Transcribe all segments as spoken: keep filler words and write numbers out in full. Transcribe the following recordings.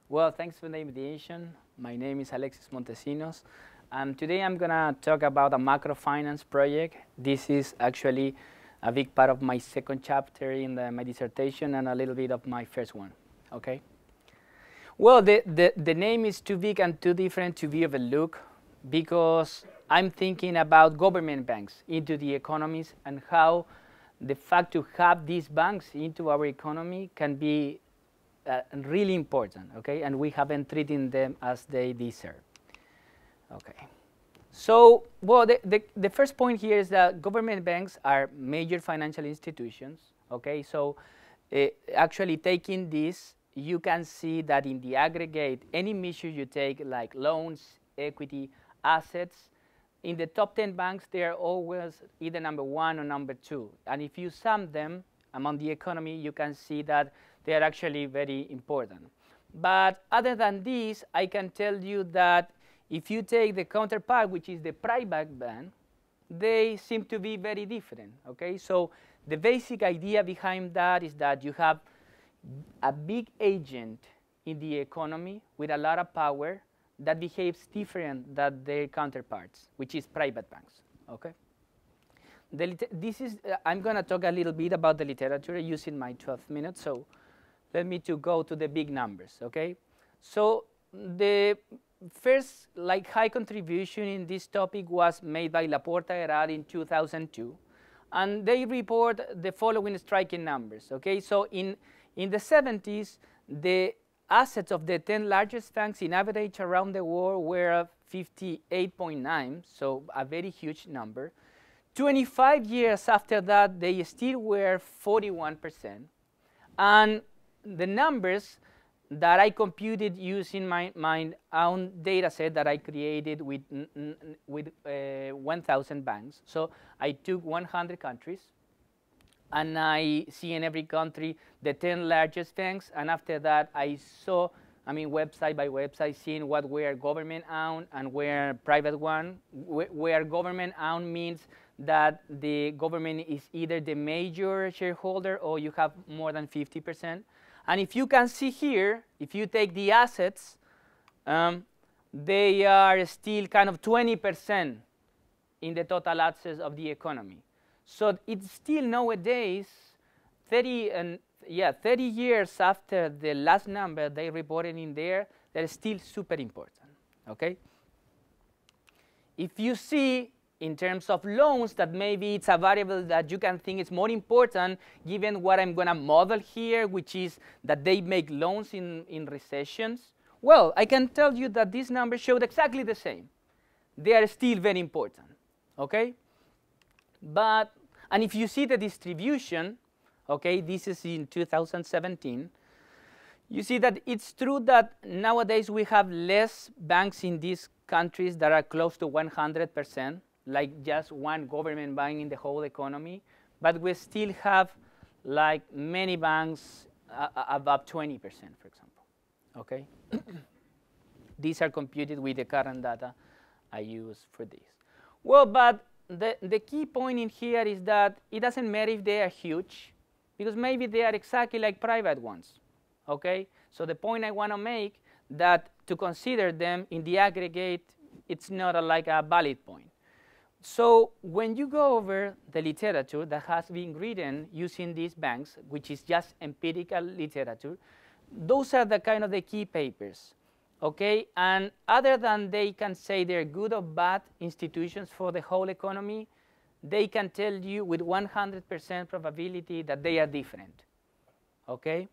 Well, thanks for the invitation. My name is Alexis Montesinos, and today I'm going to talk about a macrofinance project. This is actually a big part of my second chapter in the, my dissertation and a little bit of my first one, okay? Well, the, the, the name is too big and too different to be overlooked because I'm thinking about government banks into the economies and how the fact to have these banks into our economy can be uh, really important, okay? And we haven't treated them as they deserve, okay? So, well, the, the, the first point here is that government banks are major financial institutions, okay? So, uh, actually taking this, you can see that in the aggregate, any measure you take, like loans, equity, assets, in the top ten banks, they are always either number one or number two. And if you sum them among the economy, you can see that they are actually very important. But other than this, I can tell you that if you take the counterpart, which is the private bank, they seem to be very different, okay? So the basic idea behind that is that you have a big agent in the economy with a lot of power that behaves different than their counterparts, which is private banks, okay? The this is, uh, I'm gonna talk a little bit about the literature using my twelve minutes, so let me to go to the big numbers, okay? So the first like high contribution in this topic was made by Laporta Herrad in two thousand two, and they report the following striking numbers, okay? So in, in the seventies, the assets of the ten largest banks in average around the world were fifty-eight point nine, so a very huge number. twenty-five years after that, they still were forty-one percent. And the numbers that I computed using my, my own data set that I created with, with uh, one thousand banks. So I took one hundred countries, and I see in every country the ten largest banks, and after that I saw, I mean, website by website, seeing what were government-owned and where private one. Wh where government-owned means that the government is either the major shareholder or you have more than fifty percent. And if you can see here, if you take the assets, um, they are still kind of twenty percent in the total assets of the economy. So it's still nowadays, thirty and yeah, thirty years after the last number they reported in there, they're still super important, okay? If you see in terms of loans that maybe it's a variable that you can think is more important given what I'm gonna model here, which is that they make loans in, in recessions, well, I can tell you that this number showed exactly the same. They are still very important, okay? But, and if you see the distribution, okay, this is in two thousand seventeen, you see that it's true that nowadays we have less banks in these countries that are close to one hundred percent, like just one government bank in the whole economy, but we still have like many banks uh, above twenty percent, for example, okay? These are computed with the current data I use for this. Well, but The, the key point in here is that it doesn't matter if they are huge, because maybe they are exactly like private ones, okay? So the point I want to make that to consider them in the aggregate, it's not a, like a valid point. So when you go over the literature that has been written using these banks, which is just empirical literature, those are the kind of the key papers. Okay, and other than they can say they're good or bad institutions for the whole economy, they can tell you with one hundred percent probability that they are different. Okay,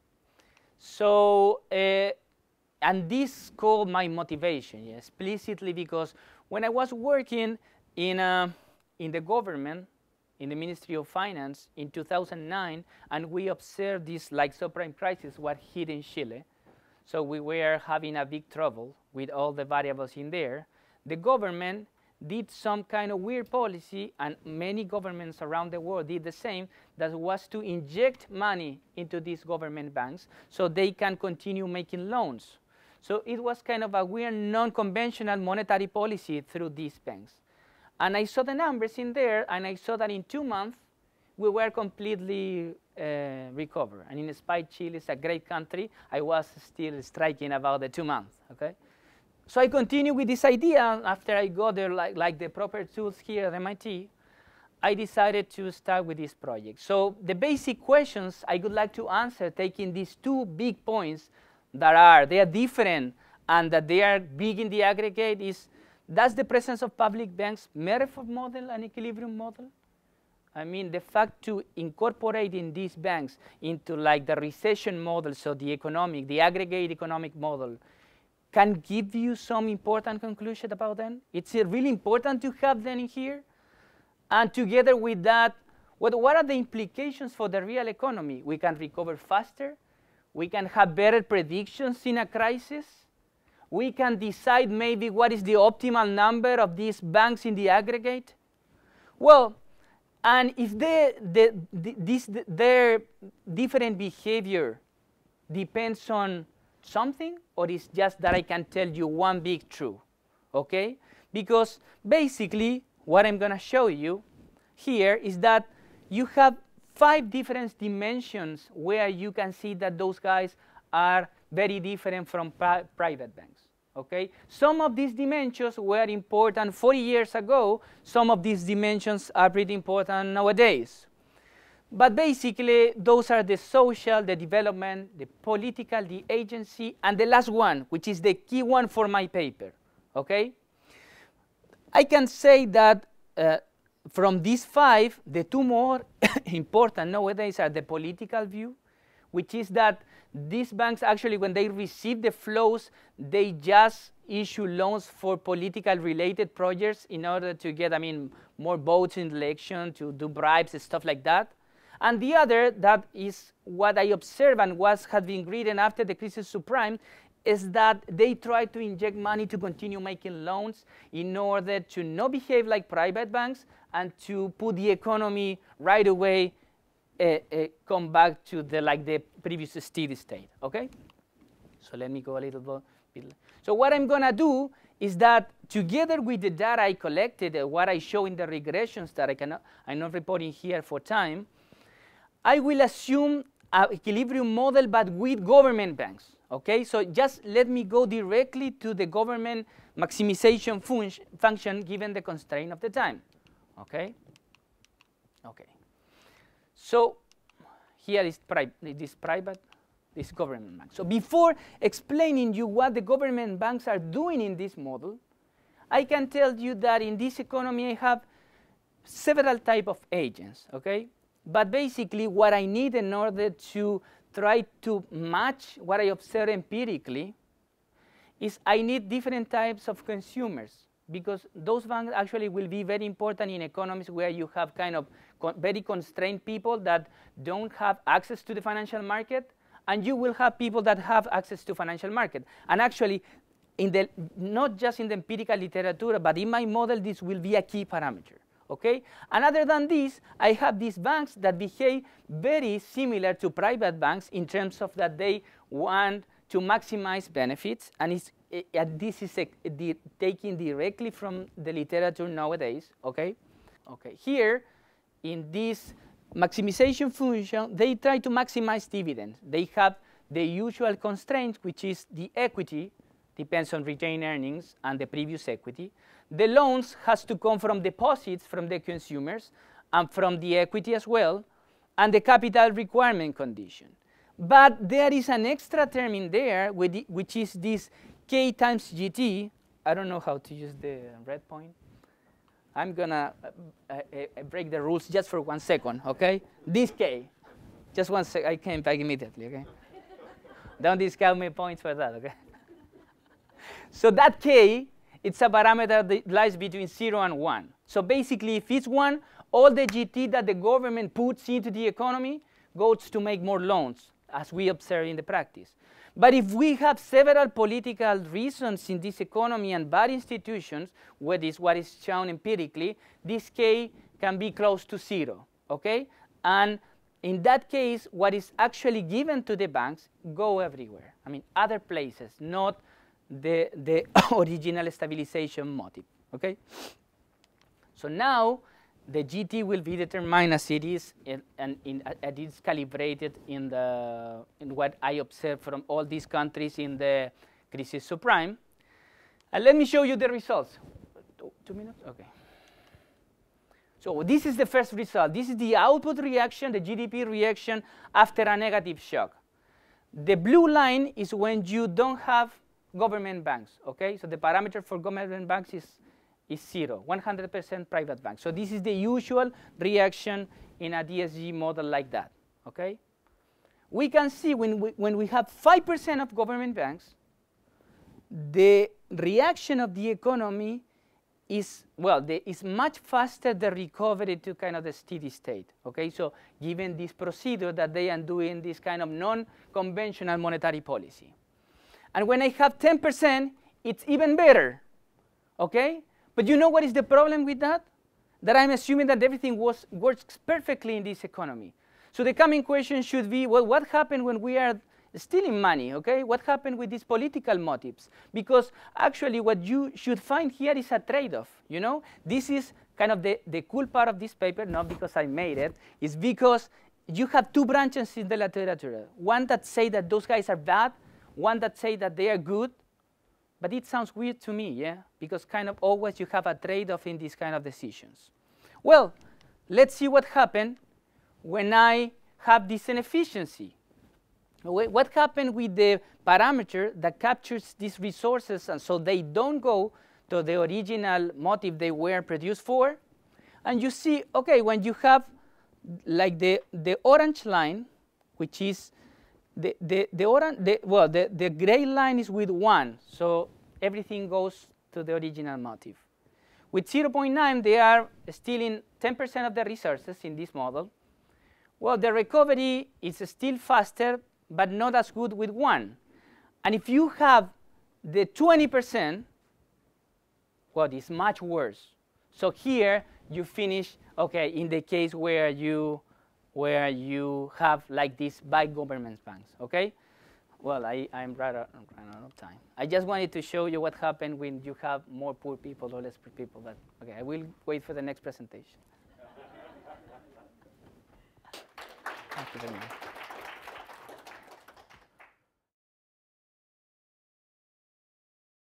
so uh, and this called my motivation, yeah, explicitly, because when I was working in uh, in the government, in the Ministry of Finance in two thousand nine, and we observed this like subprime crisis what hit in Chile. So we were having a big trouble with all the variables in there. The government did some kind of weird policy, and many governments around the world did the same, that was to inject money into these government banks so they can continue making loans. So it was kind of a weird non-conventional monetary policy through these banks. And I saw the numbers in there, and I saw that in two months, we were completely uh, recovered. And in spite Chile is a great country, I was still striking about the two months, okay? So I continue with this idea. After I got there, like, like the proper tools here at M I T, I decided to start with this project. So the basic questions I would like to answer, taking these two big points that are, they are different and that they are big in the aggregate, is, does the presence of public banks matter for model an equilibrium model? I mean, the fact to incorporating these banks into like the recession model, so the economic, the aggregate economic model, can give you some important conclusion about them. It's uh, really important to have them in here. And together with that, what, what are the implications for the real economy? We can recover faster. We can have better predictions in a crisis. We can decide maybe what is the optimal number of these banks in the aggregate. Well, and if they, they, the, this, the, their different behavior depends on something, or it's just that I can tell you one big truth, okay? Because basically, what I'm going to show you here is that you have five different dimensions where you can see that those guys are very different from pri private banks. Okay? Some of these dimensions were important forty years ago. Some of these dimensions are pretty important nowadays. But basically, those are the social, the development, the political, the agency, and the last one, which is the key one for my paper. Okay? I can say that uh, from these five, the two more important nowadays are the political view, which is that these banks actually, when they receive the flows, they just issue loans for political related projects in order to get, I mean, more votes in the election, to do bribes and stuff like that. And the other, that is what I observe and what has been written after the crisis subprime, is that they try to inject money to continue making loans in order to not behave like private banks and to put the economy right away uh, uh, come back to the like the previous steady state. Okay? So let me go a little bit. So what I'm gonna do is that together with the data I collected, uh, what I show in the regressions that I cannot, I'm not reporting here for time, I will assume an equilibrium model but with government banks. Okay, so just let me go directly to the government maximization fun function given the constraint of the time. Okay, okay. So here is pri this private, this government bank. So before explaining you what the government banks are doing in this model, I can tell you that in this economy I have several type of agents. Okay, but basically what I need in order to try to match what I observe empirically is I need different types of consumers, because those banks actually will be very important in economies where you have kind of con very constrained people that don't have access to the financial market, and you will have people that have access to financial market. And actually, in the, not just in the empirical literature, but in my model, this will be a key parameter. Okay? And other than this, I have these banks that behave very similar to private banks in terms of that they want to maximize benefits, and it's, uh, this is a, the, taken directly from the literature nowadays. Okay? Okay. Here, in this maximization function, they try to maximize dividends. They have the usual constraint, which is the equity, depends on retained earnings and the previous equity. The loans has to come from deposits from the consumers and from the equity as well, and the capital requirement condition. But there is an extra term in there, which is this K times G T. I don't know how to use the red point. I'm gonna uh, uh, uh, break the rules just for one second, okay? This K, just one sec, I came back immediately, okay? Don't discount me points for that, okay? So that K, it's a parameter that lies between zero and one. So basically, if it's one, all the G T that the government puts into the economy goes to make more loans, as we observe in the practice. But if we have several political reasons in this economy and bad institutions, what is what is shown empirically, this K can be close to zero, okay? And in that case, what is actually given to the banks go everywhere. I mean, other places, not the, the original stabilization motive, okay? So now, the G T will be determined as it is, in, and in, uh, it is calibrated in, the, in what I observed from all these countries in the crisis subprime. And let me show you the results. Two, two minutes? OK. So this is the first result. This is the output reaction, the G D P reaction after a negative shock. The blue line is when you don't have government banks, OK? So the parameter for government banks is, is zero, one hundred percent private banks. So this is the usual reaction in a D S G model like that, OK? We can see when we, when we have five percent of government banks, the reaction of the economy is, well, the, is much faster the recovery to kind of the steady state, okay? So given this procedure that they are doing this kind of non-conventional monetary policy. And when I have ten percent, it's even better, okay? But you know what is the problem with that? That I'm assuming that everything was, works perfectly in this economy. So the coming question should be, well, what happened when we are stealing money, okay? What happened with these political motives? Because actually what you should find here is a trade-off, you know? This is kind of the, the cool part of this paper, not because I made it, it's because you have two branches in the literature. One that say that those guys are bad, one that say that they are good, but it sounds weird to me, yeah? Because kind of always you have a trade-off in these kind of decisions. Well, let's see what happened when I have this inefficiency. What happened with the parameter that captures these resources and so they don't go to the original motive they were produced for? And you see, okay, when you have like the, the orange line, which is the, the, the orange, the, well, the, the gray line is with one, so everything goes to the original motive. With zero point nine, they are stealing ten percent of the resources in this model. Well, the recovery is still faster, but not as good with one. And if you have the twenty percent, well, it's much worse. So here you finish, okay, in the case where you where you have like this by government banks, okay? Well, I, I'm rather running out of time. I just wanted to show you what happened when you have more poor people or less poor people, but okay, I will wait for the next presentation. Thank you very much.